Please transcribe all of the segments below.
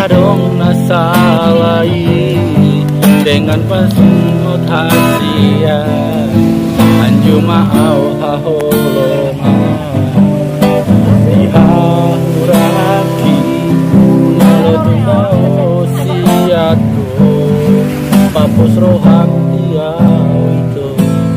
dong nasalai dengan pasung hasia anju mau haholonga dihahuraki meledunau siatu papus rohang dia itu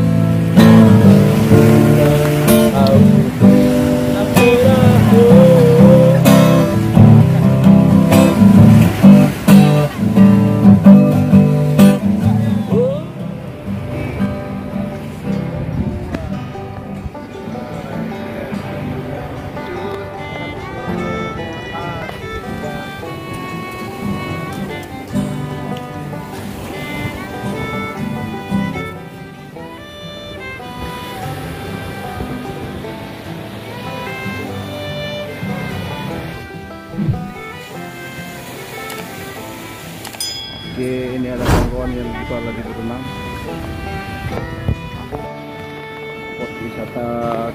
Oke, ini ada kawan-kawan yang juga lagi berenang. Spot wisata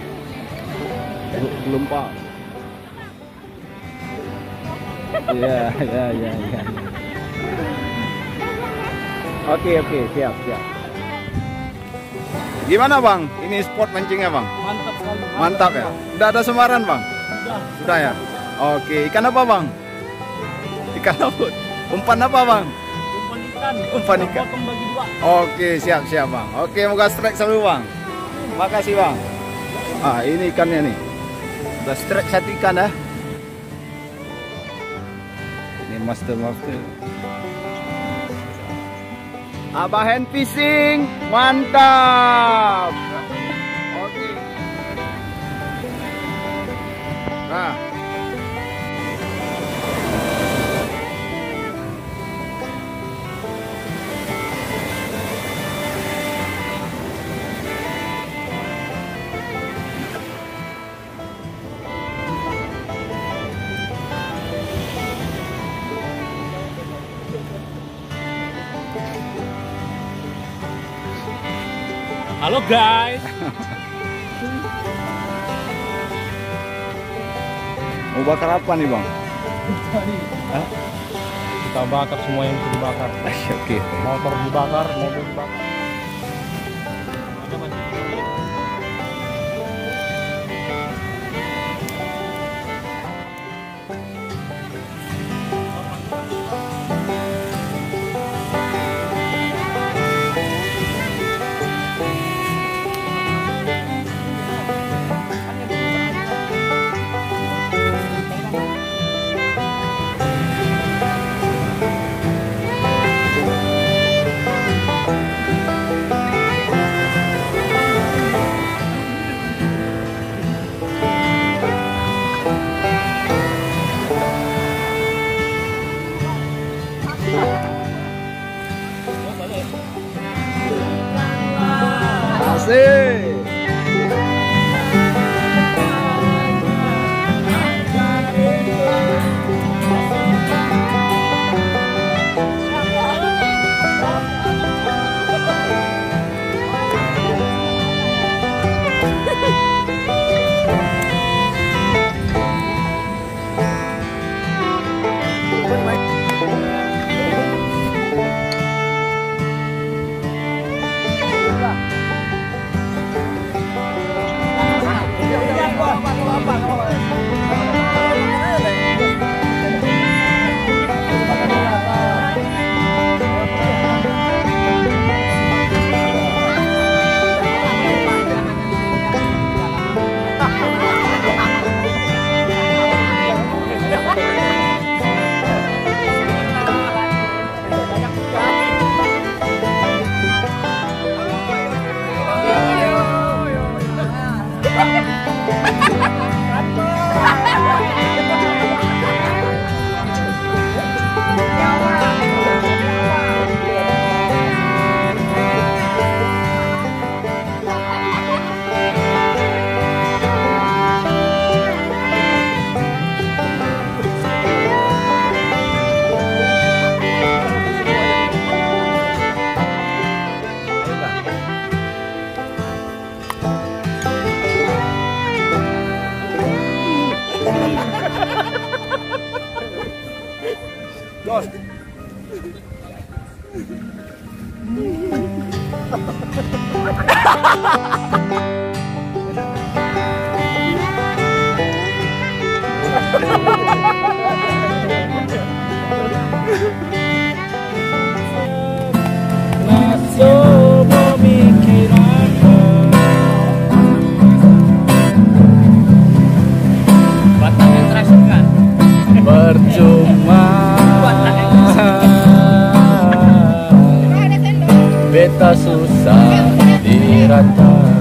Gelumpa. Ya. Oke, siap. Gimana bang? Ini spot mancingnya bang? mantap sekali. Mantap ya? Udah ada semaran bang? Sudah ya? Oke, ikan apa bang? Ikan laut. Umpan apa bang? Umpan ikan. Oke, siap bang. Oke, moga strike selalu bang. Makasih bang. Ah, ini ikannya nih. Udah strike satu ikan dah. Ini master. Abah hand fishing, mantap. Oke. Nah. Halo guys. Mau bakar apa nih bang? Hah? Kita bakar semua yang bisa dibakar. Oke. Motor dibakar, mobil dibakar. Tos. Percuma beta susah dirata.